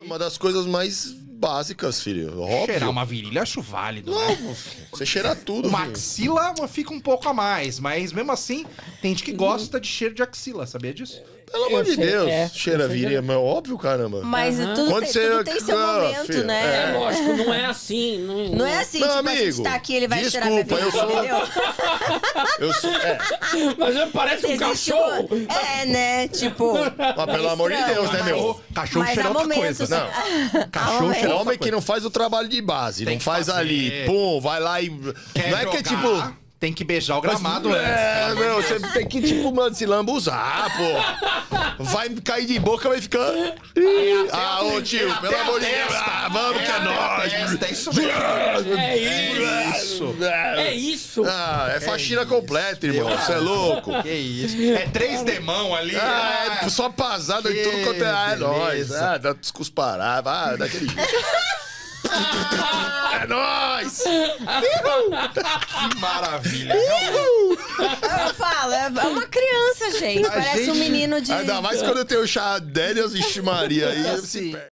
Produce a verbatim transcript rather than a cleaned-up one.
Uma das coisas mais básicas, filho. Óbvio. Cheirar uma virilha acho válido, Não, né? você cheira tudo, Uma filho. axila fica um pouco a mais, mas mesmo assim, tem gente que gosta de cheiro de axila, sabia disso? Pelo amor Eu de sei, Deus. é. Cheira Eu sei virilha, mas é óbvio, caramba. Mas Aham. tudo, Quando tem, você- tudo tem seu Ah, momento, filho, né? É lógico, não é assim. Não, Não é assim, Meu tipo, a gente amigo, tá aqui, ele vai cheirar minha desculpa, eu virilha, sou- entendeu? Eu sou... É, Mas parece um Existe cachorro. uma- É, né? Tipo... mas pelo amor de Deus, né, meu? Cachorro Mas cheira há outra momentos... coisa. Não. Há Cachorro momentos- cheira Homem que não faz o trabalho de base, Tem não que faz fazer. ali, pum, vai lá e... Quer não é que é jogar, tipo... tem que beijar o gramado antes. É, pelo amor não, de você Deus. tem que, tipo, mano, se lambuzar, pô. Vai cair de boca, vai ficar... Ih, ah, ô tio, Até pelo a amor de Deus. testa. Ah, vamos que é Até a nóis. testa, é isso mesmo. É isso. É isso. Ah, é faxina completa, irmão. Você é louco. Que isso. É três demão ali. Ah, é só pasada em tudo quanto é. Ah, é nóis. beleza. Ah, dá descusparar. Ah, daquele jeito. É nóis! Que maravilha. Eu falo, é uma criança, gente. A Parece um gente- menino de... Ainda mais quando eu tenho o chá Daniels e Maria aí. Assim,